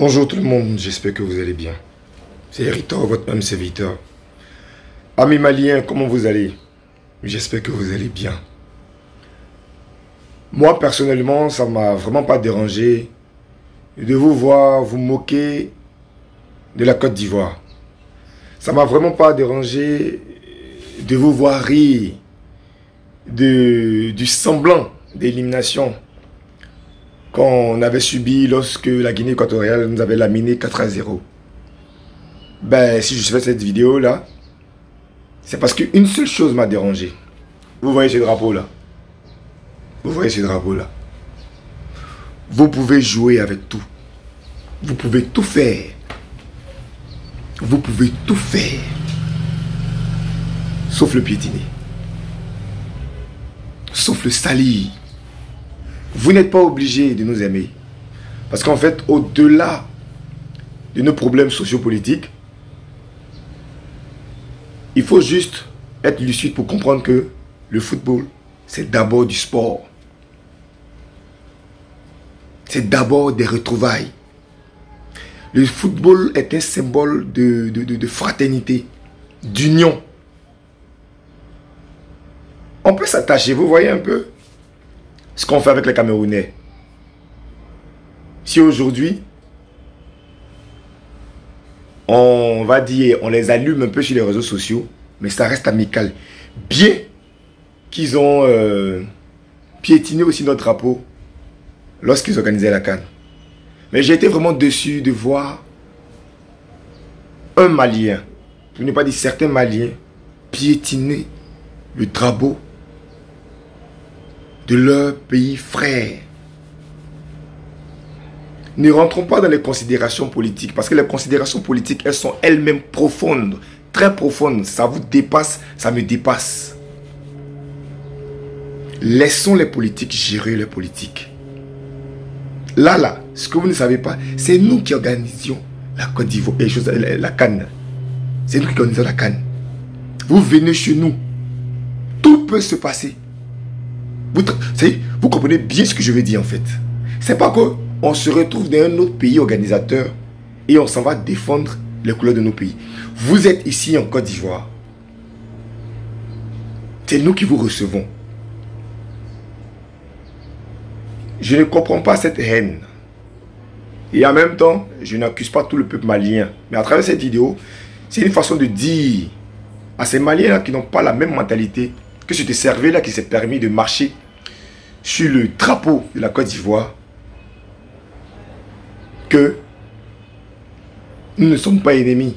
Bonjour tout le monde, j'espère que vous allez bien. C'est Héritor, votre même serviteur. Amis maliens, comment vous allez? J'espère que vous allez bien. Moi, personnellement, ça m'a vraiment pas dérangé de vous voir vous moquer de la Côte d'Ivoire. Ça m'a vraiment pas dérangé de vous voir rire du semblant d'élimination qu'on avait subi lorsque la Guinée équatoriale nous avait laminé 4-0. Ben, si je fais cette vidéo-là, c'est parce qu'une seule chose m'a dérangé. Vous voyez ce drapeau-là? Vous voyez ce drapeau-là? Vous pouvez jouer avec tout. Vous pouvez tout faire. Vous pouvez tout faire. Sauf le piétiner. Sauf le salir. Vous n'êtes pas obligé de nous aimer. Parce qu'en fait, au-delà de nos problèmes sociopolitiques, il faut juste être lucide pour comprendre que le football, c'est d'abord du sport. C'est d'abord des retrouvailles. Le football est un symbole de fraternité, d'union. On peut s'attacher, vous voyez un peu ce qu'on fait avec les Camerounais. Si aujourd'hui, on va dire, on les allume un peu sur les réseaux sociaux, mais ça reste amical. Bien qu'ils ont piétiné aussi notre drapeau lorsqu'ils organisaient la CAN. Mais j'ai été vraiment déçu de voir un Malien, pour ne pas dire certains Maliens, piétiner le drapeau de leur pays frère. Ne rentrons pas dans les considérations politiques, parce que les considérations politiques, elles sont elles-mêmes profondes, très profondes. Ça vous dépasse, ça me dépasse. Laissons les politiques gérer les politiques. Là, ce que vous ne savez pas, c'est nous qui organisions la Côte d'Ivoire, la CAN. C'est nous qui organisons la CAN. Vous venez chez nous, tout peut se passer. Vous comprenez bien ce que je veux dire en fait. C'est pas qu'on se retrouve dans un autre pays organisateur et on s'en va défendre les couleurs de nos pays. Vous êtes ici en Côte d'Ivoire. C'est nous qui vous recevons. Je ne comprends pas cette haine. Et en même temps, je n'accuse pas tout le peuple malien. Mais à travers cette vidéo, c'est une façon de dire à ces Maliens-là qui n'ont pas la même mentalité que ce cerveau-là qui s'est permis de marcher sur le drapeau de la Côte d'Ivoire, que nous ne sommes pas ennemis.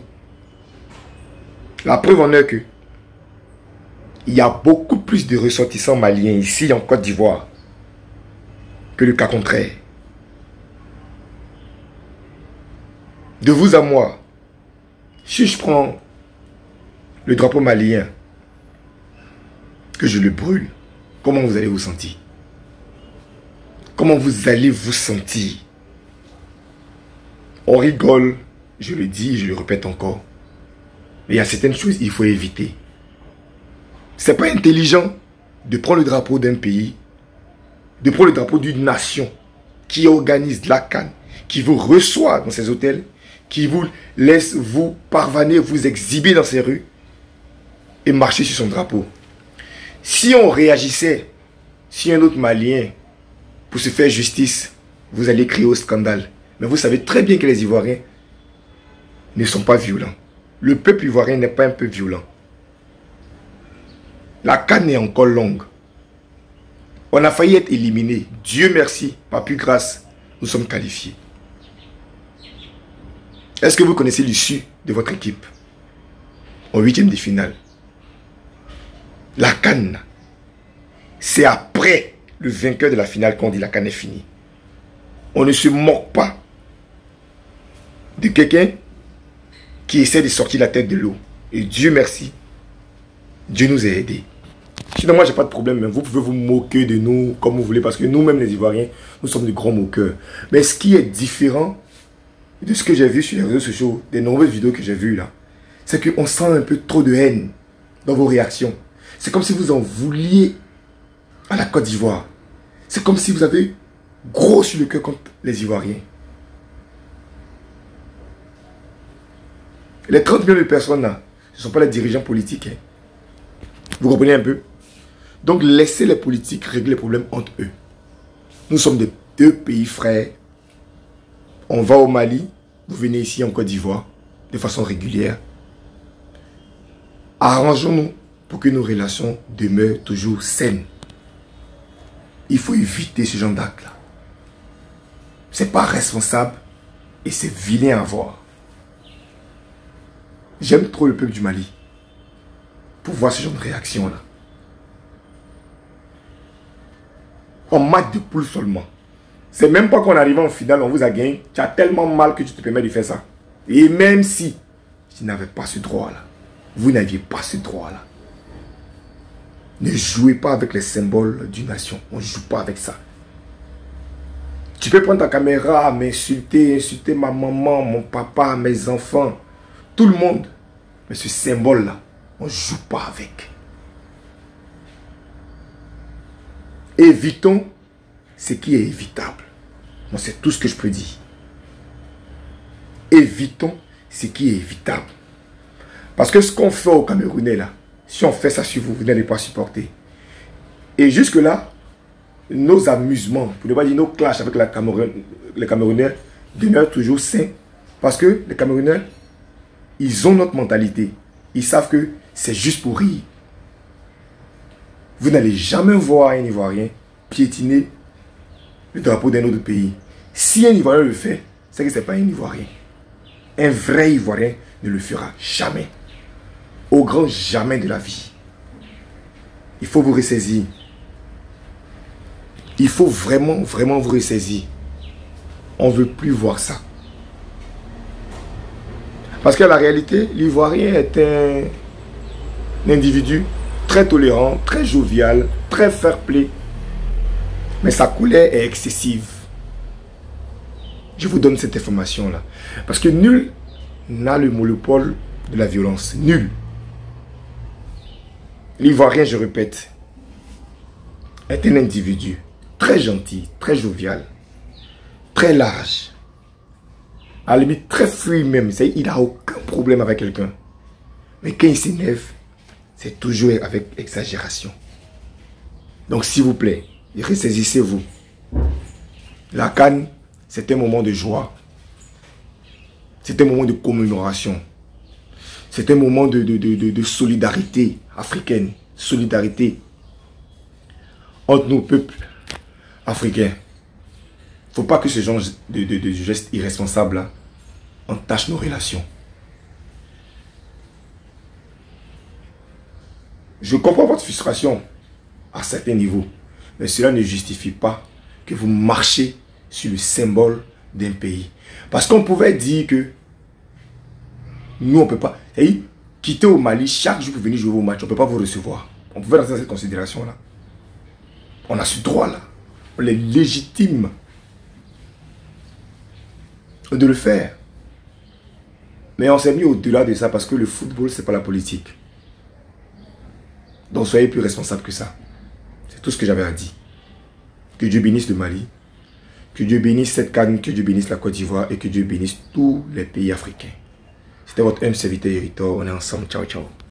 La preuve en est que il y a beaucoup plus de ressortissants maliens ici en Côte d'Ivoire que le cas contraire. De vous à moi, si je prends le drapeau malien, que je le brûle, comment vous allez vous sentir? Comment vous allez vous sentir? On rigole, je le dis, je le répète encore. Mais il y a certaines choses qu'il faut éviter. C'est pas intelligent de prendre le drapeau d'un pays, de prendre le drapeau d'une nation qui organise la CAN, qui vous reçoit dans ses hôtels, qui vous laisse vous parvenir, vous exhiber dans ses rues et marcher sur son drapeau. Si on réagissait, si un autre Malien, pour se faire justice, vous allez crier au scandale. Mais vous savez très bien que les Ivoiriens ne sont pas violents. Le peuple ivoirien n'est pas un peu violent. La CAN est encore longue. On a failli être éliminé. Dieu merci, par plus grâce, nous sommes qualifiés. Est-ce que vous connaissez l'issue de votre équipe en huitième de finale? La CAN, c'est après le vainqueur de la finale qu'on dit la CAN est finie. On ne se moque pas de quelqu'un qui essaie de sortir la tête de l'eau. Et Dieu merci, Dieu nous a aidés. Sinon moi j'ai pas de problème, mais vous pouvez vous moquer de nous comme vous voulez, parce que nous-mêmes les Ivoiriens, nous sommes de grands moqueurs. Mais ce qui est différent de ce que j'ai vu sur les réseaux sociaux, des nombreuses vidéos que j'ai vues là, c'est qu'on sent un peu trop de haine dans vos réactions. C'est comme si vous en vouliez à la Côte d'Ivoire. C'est comme si vous avez gros sur le cœur contre les Ivoiriens. Les 30 millions de personnes là, ce ne sont pas les dirigeants politiques. Hein. Vous comprenez un peu? Donc laissez les politiques régler les problèmes entre eux. Nous sommes deux pays frères. On va au Mali, vous venez ici en Côte d'Ivoire, de façon régulière. Arrangeons-nous pour que nos relations demeurent toujours saines. Il faut éviter ce genre d'acte-là. C'est pas responsable et c'est vilain à voir. J'aime trop le peuple du Mali pour voir ce genre de réaction-là. En match de poule seulement. C'est même pas qu'on arrive en finale, on vous a gagné. Tu as tellement mal que tu te permets de faire ça. Et même si tu n'avais pas ce droit-là, vous n'aviez pas ce droit-là. Ne jouez pas avec les symboles d'une nation. On ne joue pas avec ça. Tu peux prendre ta caméra, m'insulter, insulter ma maman, mon papa, mes enfants, tout le monde. Mais ce symbole-là, on ne joue pas avec. Évitons ce qui est évitable. Moi, c'est tout ce que je peux dire. Évitons ce qui est évitable. Parce que ce qu'on fait aux Camerounais, là, si on fait ça sur vous, vous n'allez pas supporter. Et jusque-là, nos amusements, pour ne pas dire nos clashs avec les Camerounais, demeurent toujours sains. Parce que les Camerounais, ils ont notre mentalité. Ils savent que c'est juste pour rire. Vous n'allez jamais voir un Ivoirien piétiner le drapeau d'un autre pays. Si un Ivoirien le fait, c'est que ce n'est pas un Ivoirien. Un vrai Ivoirien ne le fera jamais. Au grand jamais de la vie. Il faut vous ressaisir. Il faut vraiment, vraiment vous ressaisir. On ne veut plus voir ça. Parce que la réalité, l'Ivoirien est un individu très tolérant, très jovial, très fair-play. Mais sa colère est excessive. Je vous donne cette information-là. Parce que nul n'a le monopole de la violence. Nul. L'Ivoirien, je répète, est un individu très gentil, très jovial, très large, à la limite très fluide même. Il n'a aucun problème avec quelqu'un. Mais quand il s'énerve, c'est toujours avec exagération. Donc s'il vous plaît, ressaisissez-vous. La CAN, c'est un moment de joie. C'est un moment de commémoration. C'est un moment de solidarité africaine. Solidarité entre nos peuples africains. Il ne faut pas que ce genre de gestes irresponsables entachent nos relations. Je comprends votre frustration à certains niveaux. Mais cela ne justifie pas que vous marchez sur le symbole d'un pays. Parce qu'on pouvait dire que nous, on ne peut pas. Quitter au Mali, chaque jour pour venir jouer au match, on ne peut pas vous recevoir. On pouvait dans cette considération-là. On a ce droit-là. On est légitime de le faire. Mais on s'est mis au-delà de ça parce que le football, ce n'est pas la politique. Donc soyez plus responsables que ça. C'est tout ce que j'avais à dire. Que Dieu bénisse le Mali. Que Dieu bénisse cette CAN, que Dieu bénisse la Côte d'Ivoire et que Dieu bénisse tous les pays africains. C'était votre serviteur Héritor. On est ensemble. Ciao, ciao.